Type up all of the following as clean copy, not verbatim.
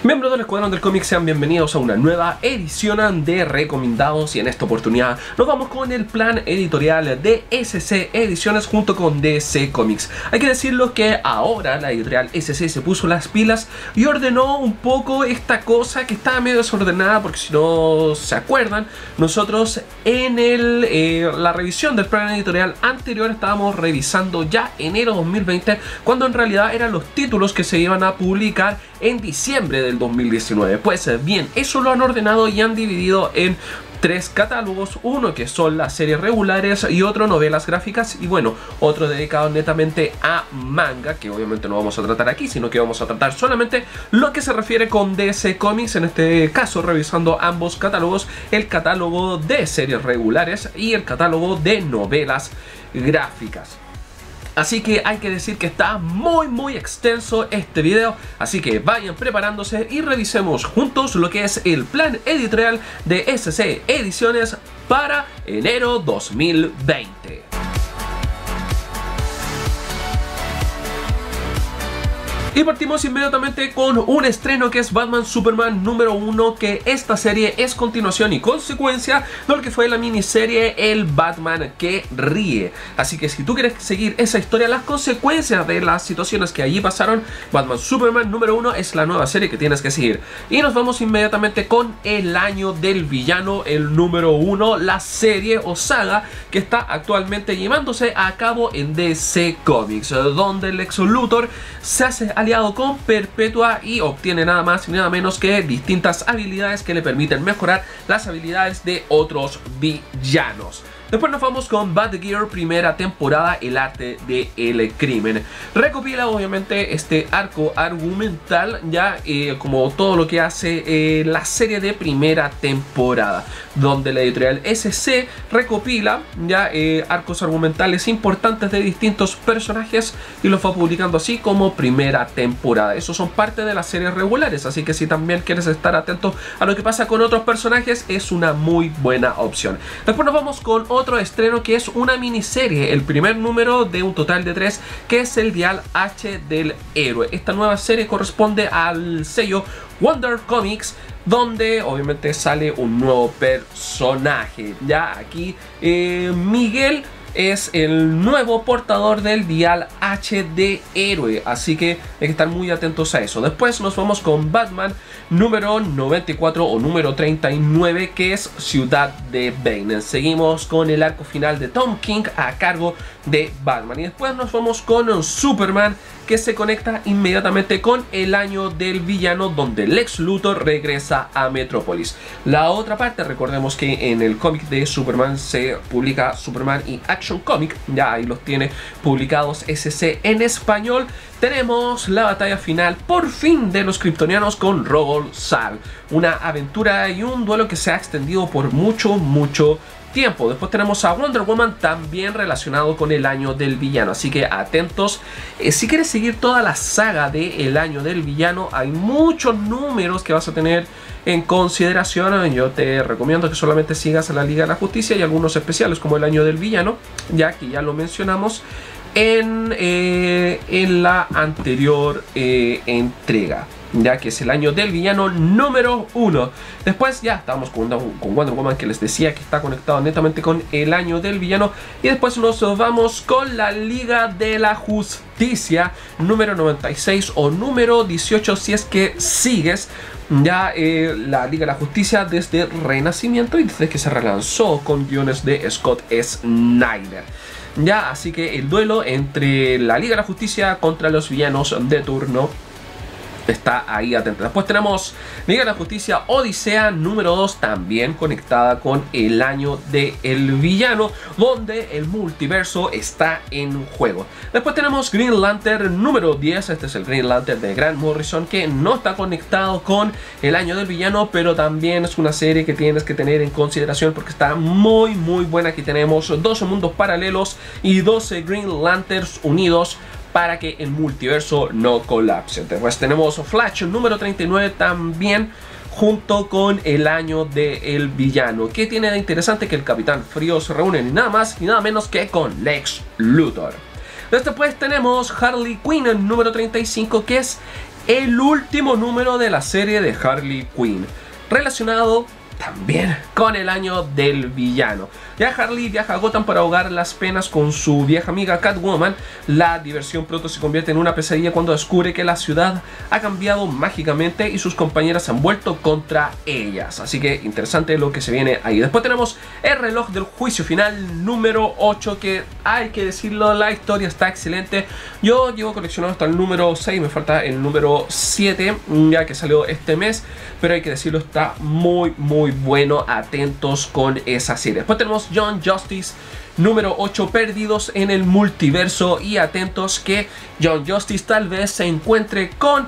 Miembros del Escuadrón del Cómic, sean bienvenidos a una nueva edición de Recomendados, y en esta oportunidad nos vamos con el plan editorial de SC Ediciones junto con DC Comics. Hay que decirlo que ahora la editorial SC se puso las pilas y ordenó un poco esta cosa que estaba medio desordenada, porque si no se acuerdan, nosotros en la revisión del plan editorial anterior estábamos revisando ya enero 2020, cuando en realidad eran los títulos que se iban a publicar en diciembre del 2019. Pues bien, eso lo han ordenado y han dividido en tres catálogos: uno que son las series regulares y otro novelas gráficas, y bueno, otro dedicado netamente a manga, que obviamente no vamos a tratar aquí, sino que vamos a tratar solamente lo que se refiere con DC Comics, en este caso revisando ambos catálogos, el catálogo de series regulares y el catálogo de novelas gráficas. Así que hay que decir que está muy extenso este video, así que vayan preparándose y revisemos juntos lo que es el plan editorial de SC Ediciones para enero 2020. Y partimos inmediatamente con un estreno que es Batman Superman número 1, que esta serie es continuación y consecuencia de lo que fue la miniserie El Batman que ríe. Así que si tú quieres seguir esa historia, las consecuencias de las situaciones que allí pasaron, Batman Superman número 1 es la nueva serie que tienes que seguir. Y nos vamos inmediatamente con El Año del Villano, el número 1, la serie o saga que está actualmente llevándose a cabo en DC Comics, donde Lex Luthor se hace aliado con Perpetua y obtiene nada más y nada menos que distintas habilidades que le permiten mejorar las habilidades de otros villanos. Después nos vamos con Batgear, primera temporada, el arte del crimen. Recopila obviamente este arco argumental, ya como todo lo que hace la serie de primera temporada, donde la editorial SC recopila ya arcos argumentales importantes de distintos personajes y los va publicando así como primera temporada. Esos son parte de las series regulares, así que si también quieres estar atento a lo que pasa con otros personajes, es una muy buena opción. Después nos vamos con otro estreno que es una miniserie, el primer número de un total de 3, que es el Dial H del Héroe. Esta nueva serie corresponde al sello Wonder Comics, donde obviamente sale un nuevo personaje. Ya aquí Miguel es el nuevo portador del Dial H de Héroe, así que hay que estar muy atentos a eso. Después nos vamos con Batman número 94 o número 39, que es Ciudad de Bane. Seguimos con el arco final de Tom King a cargo de Batman, y después nos vamos con Superman, que se conecta inmediatamente con El Año del Villano, donde Lex Luthor regresa a Metrópolis. La otra parte, recordemos que en el cómic de Superman se publica Superman y Action Comic, ya ahí los tiene publicados SC en español. Tenemos la batalla final por fin de los kryptonianos con Rogol Zaar, una aventura y un duelo que se ha extendido por mucho tiempo. Después tenemos a Wonder Woman, también relacionado con El Año del Villano, así que atentos. Si quieres seguir toda la saga de El Año del Villano, hay muchos números que vas a tener en consideración. Yo te recomiendo que solamente sigas a la Liga de la Justicia y algunos especiales como El Año del Villano, ya que ya lo mencionamos en la anterior entrega, ya que es El Año del Villano número 1. Después ya estamos con Wonder Woman, que les decía que está conectado netamente con El Año del Villano. Y después nos vamos con la Liga de la Justicia número 96 o número 18 si es que sigues ya la Liga de la Justicia desde Renacimiento y desde que se relanzó con guiones de Scott Snyder. Ya, así que el duelo entre la Liga de la Justicia contra los villanos de turno está ahí atento. Después tenemos Liga de la Justicia Odisea número 2, también conectada con El Año del Villano, donde el multiverso está en juego. Después tenemos Green Lantern número 10, este es el Green Lantern de Grant Morrison, que no está conectado con El Año del Villano, pero también es una serie que tienes que tener en consideración porque está muy buena. Aquí tenemos 12 mundos paralelos y 12 Green Lanterns unidos para que el multiverso no colapse. Después tenemos Flash número 39, también junto con El Año del Villano. ¿Qué tiene de interesante? Que el Capitán Frío se reúne ni nada más ni nada menos que con Lex Luthor. Después tenemos Harley Quinn número 35, que es el último número de la serie de Harley Quinn, relacionado también con el año del villano. Ya Harley viaja a Gotham para ahogar las penas con su vieja amiga Catwoman. La diversión pronto se convierte en una pesadilla cuando descubre que la ciudad ha cambiado mágicamente y sus compañeras se han vuelto contra ellas. Así que interesante lo que se viene ahí. Después tenemos el reloj del juicio final número 8, que hay que decirlo, la historia está excelente. Yo llevo coleccionado hasta el número 6, me falta el número 7 ya que salió este mes, pero hay que decirlo, está muy bueno. Atentos con esa serie. Después tenemos Young Justice número 8, perdidos en el multiverso, y atentos que Young Justice tal vez se encuentre con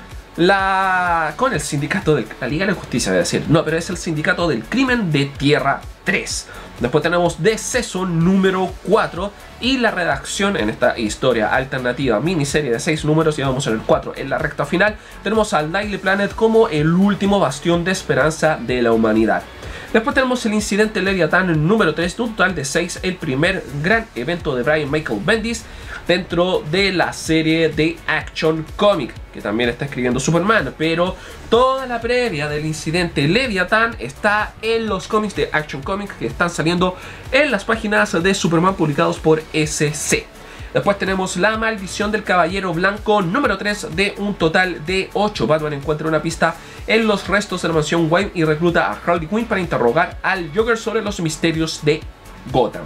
el sindicato de la Liga de la Justicia, voy a decir. No, pero es el sindicato del crimen de Tierra 3. Después tenemos Deceso número 4 y la redacción en esta historia alternativa miniserie de 6 números, y vamos en el 4. En la recta final tenemos al Daily Planet como el último bastión de esperanza de la humanidad. Después tenemos el incidente Leviatán número 3, de un total de 6, el primer gran evento de Brian Michael Bendis dentro de la serie de Action Comics, que también está escribiendo Superman, pero toda la previa del incidente Leviatán está en los cómics de Action Comics que están saliendo en las páginas de Superman publicados por SC. Después tenemos La Maldición del Caballero Blanco número 3, de un total de 8. Batman encuentra una pista en los restos de la mansión Wayne y recluta a Harley Quinn para interrogar al Joker sobre los misterios de Gotham.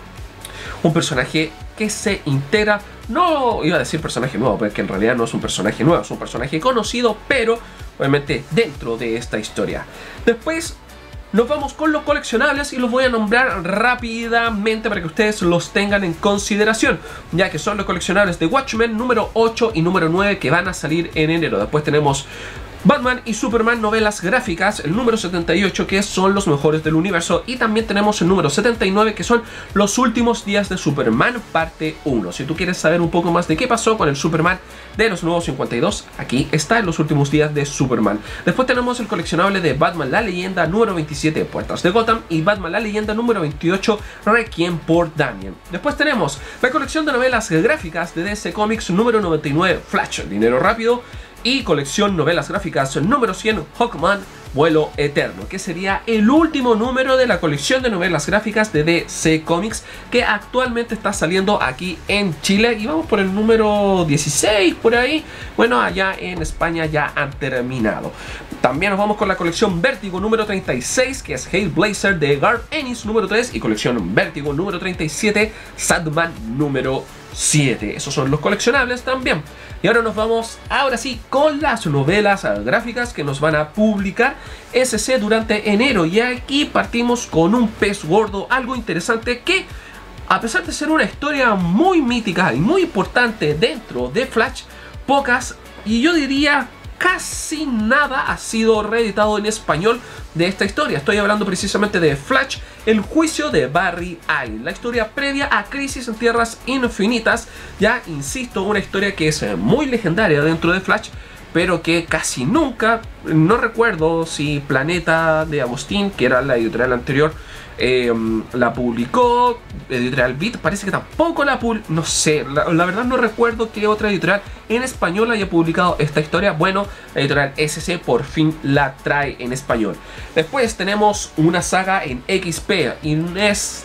Un personaje que se integra, no iba a decir personaje nuevo, porque en realidad no es un personaje nuevo, es un personaje conocido, pero obviamente dentro de esta historia. Después nos vamos con los coleccionables y los voy a nombrar rápidamente para que ustedes los tengan en consideración, ya que son los coleccionables de Watchmen número 8 y número 9 que van a salir en enero. Después tenemos Batman y Superman novelas gráficas, el número 78, que son los mejores del universo, y también tenemos el número 79, que son los últimos días de Superman parte 1. Si tú quieres saber un poco más de qué pasó con el Superman de los nuevos 52, aquí está, en los últimos días de Superman. Después tenemos el coleccionable de Batman la leyenda número 27, Puertas de Gotham, y Batman la leyenda número 28, Requiem por Damian. Después tenemos la colección de novelas gráficas de DC Comics número 99, Flash, Dinero Rápido, y colección novelas gráficas número 100, Hawkman, Vuelo Eterno, que sería el último número de la colección de novelas gráficas de DC Comics, que actualmente está saliendo aquí en Chile, y vamos por el número 16 por ahí. Bueno, allá en España ya han terminado. También nos vamos con la colección Vértigo número 36, que es Hellblazer de Garth Ennis número 3, y colección Vértigo número 37, Sandman número 7. Esos son los coleccionables también. Y ahora nos vamos, ahora sí, con las novelas gráficas que nos van a publicar SC durante enero. Y aquí partimos con un pez gordo, algo interesante que, a pesar de ser una historia muy mítica y muy importante dentro de Flash, pocas, y yo diría casi nada, ha sido reeditado en español de esta historia. Estoy hablando precisamente de Flash, el juicio de Barry Allen, la historia previa a Crisis en Tierras Infinitas. Ya insisto, una historia que es muy legendaria dentro de Flash, pero que casi nunca, no recuerdo si Planeta de Agustín, que era la editorial anterior, la publicó. Editorial Beat parece que tampoco la publicó, no sé, la verdad no recuerdo qué otra editorial en español haya publicado esta historia. Bueno, la editorial SC por fin la trae en español. Después tenemos una saga en XP, Inés,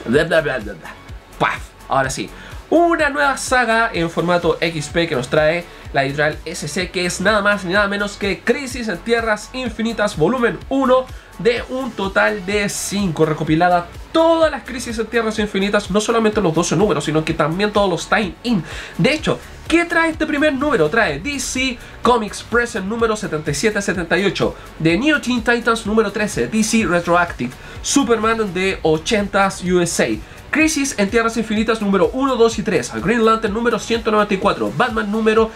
¡paf! Ahora sí, una nueva saga en formato XP que nos trae la editorial SC, que es nada más ni nada menos que Crisis en Tierras Infinitas volumen 1, de un total de 5, recopilada todas las Crisis en Tierras Infinitas, no solamente los 12 números, sino que también todos los tie-in. De hecho, ¿qué trae este primer número? Trae DC Comics Present número 77-78, The New Teen Titans número 13, DC Retroactive, Superman de 80s USA, Crisis en Tierras Infinitas número 1, 2 y 3, Green Lantern número 194, Batman número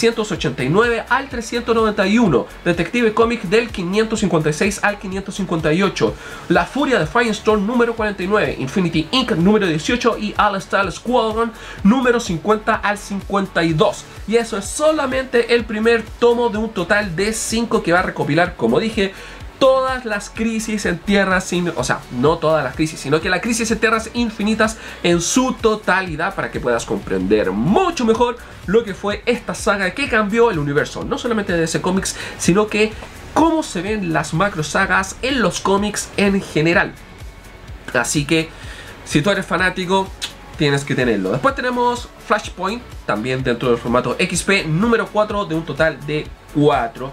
389 al 391, Detective Comic del 556 al 558, La Furia de Firestorm número 49, Infinity Inc. número 18 y All Star Squadron número 50 al 52. Y eso es solamente el primer tomo de un total de 5 que va a recopilar, como dije, todas las crisis en Tierras o sea, no todas las crisis, sino que la crisis en Tierras Infinitas en su totalidad, para que puedas comprender mucho mejor lo que fue esta saga que cambió el universo, no solamente de DC Comics, sino que cómo se ven las macro sagas en los cómics en general. Así que si tú eres fanático, tienes que tenerlo. Después tenemos Flashpoint, también dentro del formato XP, número 4 de un total de 4.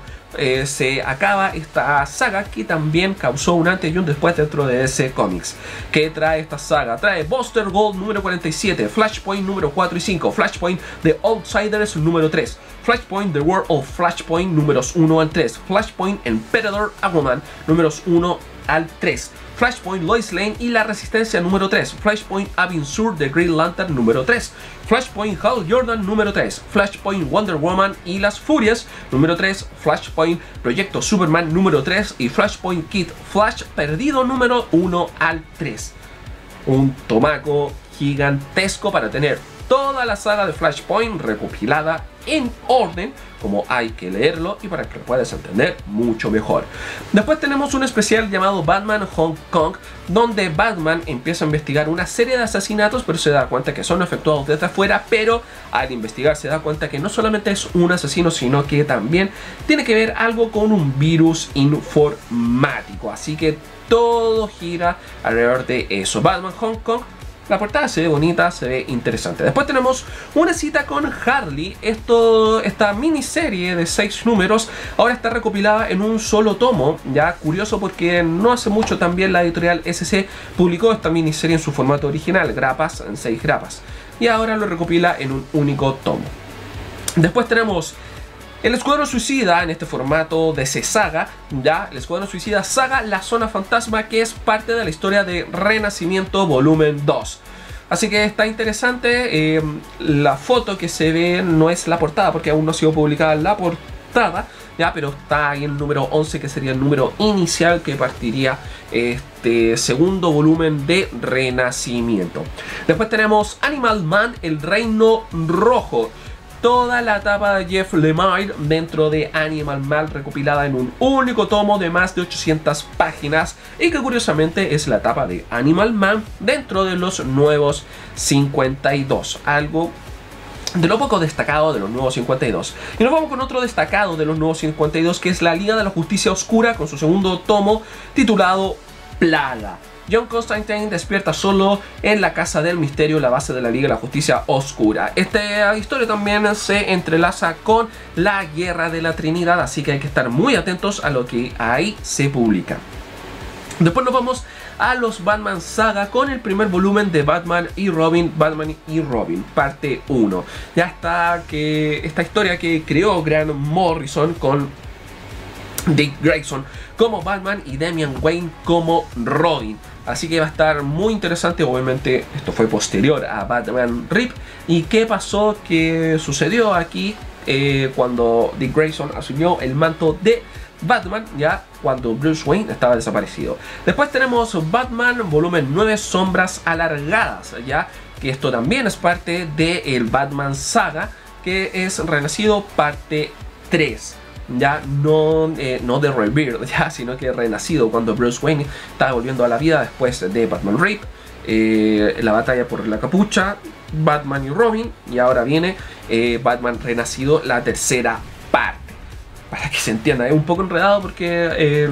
Se acaba esta saga que también causó un antes y un después dentro de DC Comics. ¿Qué trae esta saga? Trae Buster Gold número 47, Flashpoint número 4 y 5, Flashpoint The Outsiders número 3, Flashpoint The World of Flashpoint números 1 al 3, Flashpoint Emperor Aquaman números 1 al 3, Flashpoint Lois Lane y la Resistencia número 3, Flashpoint Abin Sur de Green Lantern número 3, Flashpoint Hal Jordan número 3, Flashpoint Wonder Woman y las Furias número 3, Flashpoint Proyecto Superman número 3 y Flashpoint Kid Flash Perdido número 1 al 3. Un tomaco gigantesco para tener toda la saga de Flashpoint recopilada en orden, como hay que leerlo y para que lo puedas entender mucho mejor. Después tenemos un especial llamado Batman Hong Kong, donde Batman empieza a investigar una serie de asesinatos, pero se da cuenta que son efectuados desde afuera, pero al investigar se da cuenta que no solamente es un asesino, sino que también tiene que ver algo con un virus informático. Así que todo gira alrededor de eso. Batman Hong Kong. La portada se ve bonita, se ve interesante. Después tenemos una cita con Harley. Esta miniserie de 6 números ahora está recopilada en un solo tomo. Ya curioso porque no hace mucho también la editorial SC publicó esta miniserie en su formato original, grapas, en 6 grapas. Y ahora lo recopila en un único tomo. Después tenemos el Escuadrón Suicida en este formato de saga, ya, el Escuadrón Suicida Saga La Zona Fantasma, que es parte de la historia de Renacimiento volumen 2. Así que está interesante. La foto que se ve no es la portada porque aún no ha sido publicada la portada, ya, pero está ahí el número 11, que sería el número inicial que partiría este segundo volumen de Renacimiento. Después tenemos Animal Man, el Reino Rojo. Toda la etapa de Jeff Lemire dentro de Animal Man, recopilada en un único tomo de más de 800 páginas y que curiosamente es la etapa de Animal Man dentro de los Nuevos 52. Algo de lo poco destacado de los Nuevos 52. Y nos vamos con otro destacado de los Nuevos 52, que es la Liga de la Justicia Oscura, con su segundo tomo titulado Plaga. John Constantine despierta solo en la Casa del Misterio, la base de la Liga de la Justicia Oscura. Esta historia también se entrelaza con la Guerra de la Trinidad, así que hay que estar muy atentos a lo que ahí se publica. Después nos vamos a los Batman Saga con el primer volumen de Batman y Robin, parte 1. Ya está esta historia que creó Grant Morrison con Dick Grayson como Batman y Damian Wayne como Robin. Así que va a estar muy interesante. Obviamente esto fue posterior a Batman Rip. ¿Y qué pasó? ¿Qué sucedió aquí cuando Dick Grayson asumió el manto de Batman, ya cuando Bruce Wayne estaba desaparecido? Después tenemos Batman volumen 9, Sombras Alargadas, ya que esto también es parte del Batman Saga, que es Renacido parte 3. Ya no de Rebirth, ya, sino que Renacido, cuando Bruce Wayne está volviendo a la vida después de Batman Rip, la batalla por la capucha, Batman y Robin, y ahora viene Batman Renacido, la tercera parte. Para que se entienda, es un poco enredado porque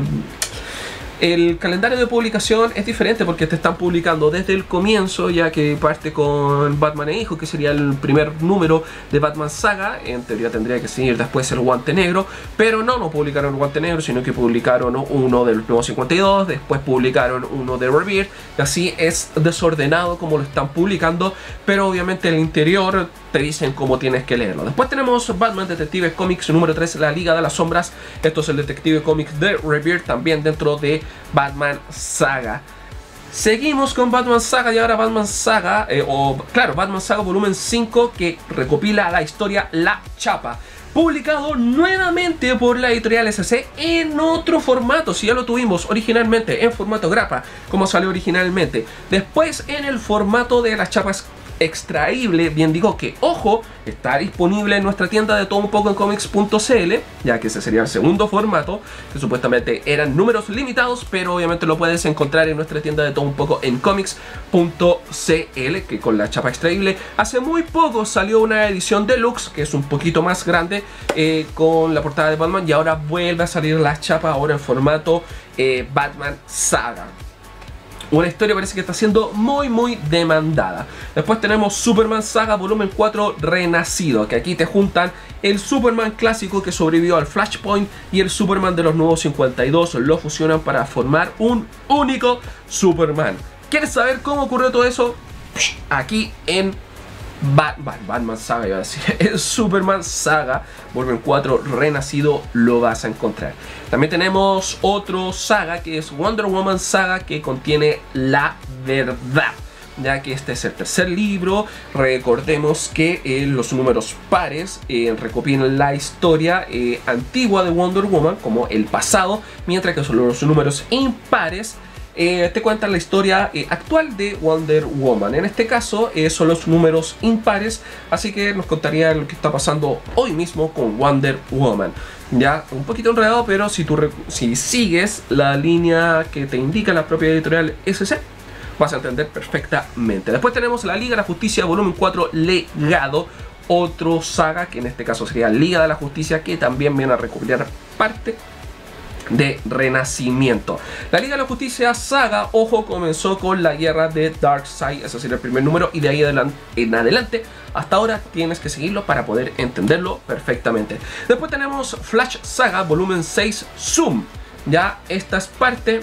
el calendario de publicación es diferente, porque te están publicando desde el comienzo, ya que parte con Batman e Hijo, que sería el primer número de Batman Saga. En teoría tendría que seguir después el Guante Negro, pero no publicaron el Guante Negro, sino que publicaron uno del Nuevo 52, después publicaron uno de Rebirth, y así es desordenado como lo están publicando, pero obviamente el interior te dicen cómo tienes que leerlo. Después tenemos Batman Detective Comics número 3, La Liga de las Sombras. Esto es el Detective Comics de Rebirth, también dentro de Batman Saga. Seguimos con Batman Saga y ahora Batman Saga, Batman Saga volumen 5, que recopila la historia La Chapa, publicado nuevamente por la editorial SC en otro formato. Si ya lo tuvimos originalmente en formato grapa, como salió originalmente, después en el formato de las chapas extraíble, bien digo que, ojo, está disponible en nuestra tienda de todo un poco en comics.cl, ya que ese sería el segundo formato, que supuestamente eran números limitados, pero obviamente lo puedes encontrar en nuestra tienda de todo un poco en comics.cl, que con la chapa extraíble. Hace muy poco salió una edición deluxe, que es un poquito más grande, con la portada de Batman, y ahora vuelve a salir la chapa ahora en formato Batman Saga. Una historia parece que está siendo muy demandada. Después tenemos Superman Saga volumen 4 Renacido, que aquí te juntan el Superman clásico que sobrevivió al Flashpoint y el Superman de los nuevos 52. Lo fusionan para formar un único Superman. ¿Quieres saber cómo ocurrió todo eso? Aquí en Batman Saga, iba a decir, el Superman Saga volumen 4 Renacido lo vas a encontrar. También tenemos otro saga que es Wonder Woman Saga, que contiene la verdad, ya que este es el tercer libro. Recordemos que los números pares recopilan la historia antigua de Wonder Woman como el pasado, mientras que son los números impares te cuentan la historia actual de Wonder Woman. En este caso son los números impares, así que nos contaría lo que está pasando hoy mismo con Wonder Woman. Ya un poquito enredado, pero si sigues la línea que te indica la propia editorial SC, vas a entender perfectamente. Después tenemos la Liga de la Justicia volumen 4 Legado, otro saga que en este caso sería Liga de la Justicia, que también viene a recopilar parte de Renacimiento. La Liga de la Justicia Saga, ojo, comenzó con la guerra de Darkseid, ese sería el primer número, y de ahí en adelante hasta ahora tienes que seguirlo para poder entenderlo perfectamente. Después tenemos Flash Saga volumen 6 Zoom, ya esta es parte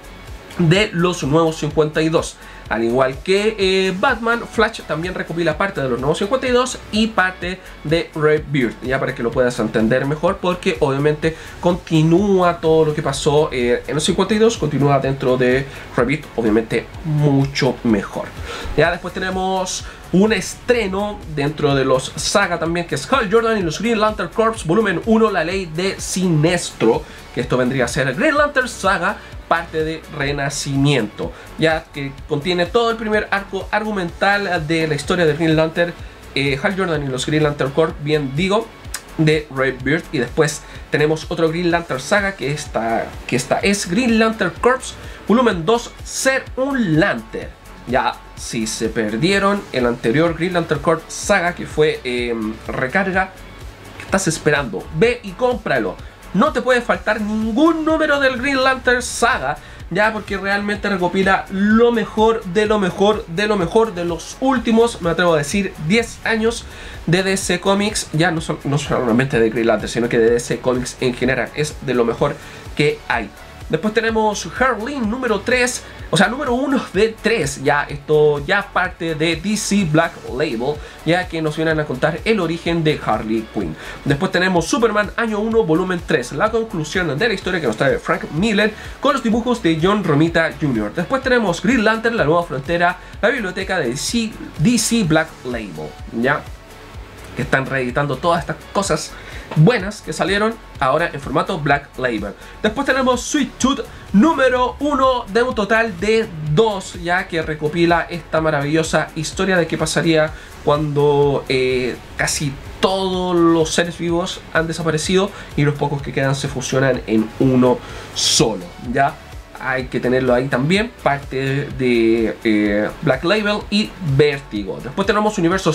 de los nuevos 52. Al igual que Batman, Flash también recopila parte de los nuevos 52 y parte de Rebirth, ya para que lo puedas entender mejor, porque obviamente continúa todo lo que pasó en los 52, continúa dentro de Rebirth, obviamente mucho mejor. Ya después tenemos un estreno dentro de los saga también, que es Hal Jordan y los Green Lantern Corps volumen 1, la ley de Sinestro, que esto vendría a ser el Green Lantern Saga, parte de Renacimiento, ya que contiene todo el primer arco argumental de la historia de Green Lantern, Hal Jordan y los Green Lantern Corps, bien digo, de Rebirth. Y después tenemos otro Green Lantern Saga, que esta es Green Lantern Corps volumen 2, Ser un Lantern. Ya, si se perdieron el anterior Green Lantern Corps Saga, que fue recarga, ¿qué estás esperando? Ve y cómpralo. No te puede faltar ningún número del Green Lantern Saga, ya, porque realmente recopila lo mejor de lo mejor de lo mejor de los últimos, me atrevo a decir, 10 años de DC Comics. Ya no solamente de Green Lantern, sino que de DC Comics en general. Es de lo mejor que hay. Después tenemos Harley número 3, o sea, número 1 de 3. Ya, esto ya parte de DC Black Label, ya que nos vienen a contar el origen de Harley Quinn. Después tenemos Superman año 1, volumen 3, la conclusión de la historia que nos trae Frank Miller con los dibujos de John Romita Jr. Después tenemos Green Lantern, la nueva frontera, la biblioteca de DC Black Label, ya, que están reeditando todas estas cosas buenas que salieron ahora en formato Black Label. Después tenemos Sweet Tooth número 1 de un total de 2, ya que recopila esta maravillosa historia de qué pasaría cuando casi todos los seres vivos han desaparecido y los pocos que quedan se fusionan en uno solo. Ya hay que tenerlo ahí también, parte de Black Label y Vértigo. Después tenemos Universo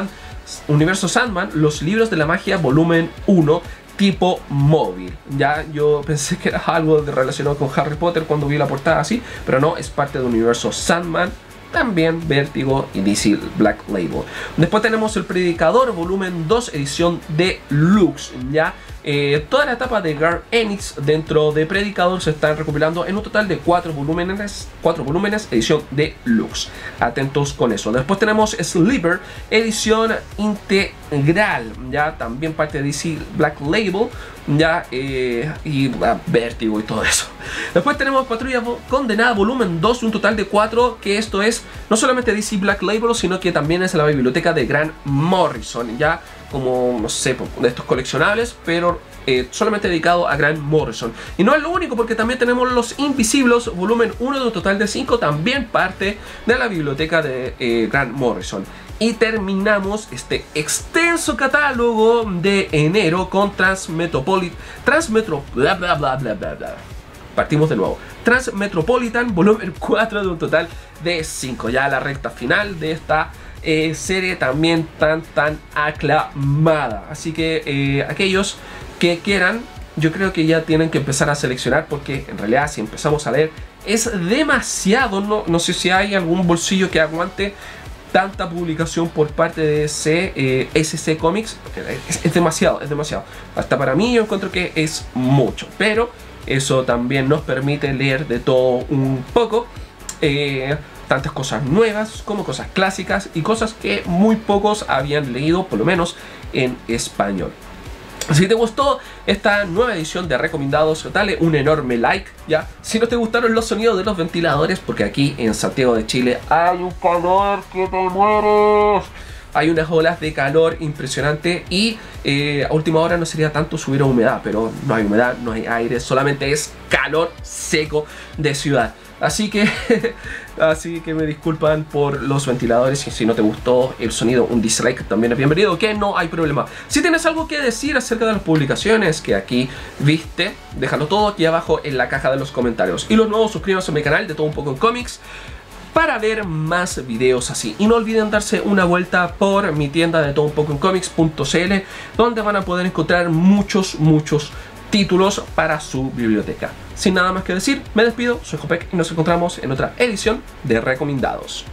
Sandman, los libros de la magia volumen 1, tipo móvil. Ya, yo pensé que era algo relacionado con Harry Potter cuando vi la portada así, pero no, es parte del Universo Sandman, también Vértigo y DC Black Label. Después tenemos El Predicador volumen 2, edición deluxe, ya. Toda la etapa de Garth Ennis dentro de Predicador se están recopilando en un total de 4 volúmenes, edición deluxe. Atentos con eso. Después tenemos Sleeper, edición integral, ya, también parte de DC Black Label, ya, y Vértigo y todo eso. Después tenemos Patrulla Condenada volumen 2, un total de 4, que esto es no solamente DC Black Label, sino que también es la biblioteca de Grant Morrison, ya, como, no sé, de estos coleccionables, pero solamente dedicado a Grant Morrison. Y no es lo único, porque también tenemos Los Invisibles volumen 1 de un total de 5, también parte de la biblioteca de Grant Morrison. Y terminamos este extenso catálogo de enero con Partimos de nuevo. Transmetropolitan volumen 4 de un total de 5. Ya la recta final de esta serie también tan aclamada. Así que aquellos que quieran, yo creo que ya tienen que empezar a seleccionar, porque en realidad si empezamos a leer es demasiado. No sé si hay algún bolsillo que aguante tanta publicación por parte de SC Comics. Es demasiado. Hasta para mí yo encuentro que es mucho, pero eso también nos permite leer de todo un poco, tantas cosas nuevas como cosas clásicas y cosas que muy pocos habían leído, por lo menos en español. Si te gustó esta nueva edición de Recomendados, dale un enorme like, ¿ya? Si no te gustaron los sonidos de los ventiladores, porque aquí en Santiago de Chile hay un calor que te mueres. Hay unas olas de calor impresionante y a última hora no sería tanto subir a humedad, pero no hay humedad, no hay aire, solamente es calor seco de ciudad. Así que me disculpan por los ventiladores, y si no te gustó el sonido, un dislike también es bienvenido, que no hay problema. Si tienes algo que decir acerca de las publicaciones que aquí viste, déjalo todo aquí abajo en la caja de los comentarios. Y los nuevos, suscríbanse a mi canal de Todo Un Poco en Comics para ver más videos así. Y no olviden darse una vuelta por mi tienda de todounpocoencomics.cl, donde van a poder encontrar muchos títulos para su biblioteca. Sin nada más que decir, me despido, soy Jopek y nos encontramos en otra edición de Recomendados.